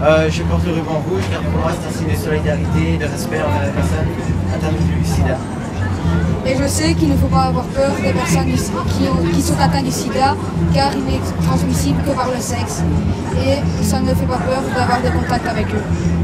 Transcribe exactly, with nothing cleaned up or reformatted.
Euh, je porte le ruban rouge car pour moi c'est un signe de solidarité, de respect envers les personnes atteintes du sida. Et je sais qu'il ne faut pas avoir peur des personnes qui, ont, qui sont atteintes du sida car il n'est transmissible que par le sexe. Et ça ne fait pas peur d'avoir des contacts avec eux.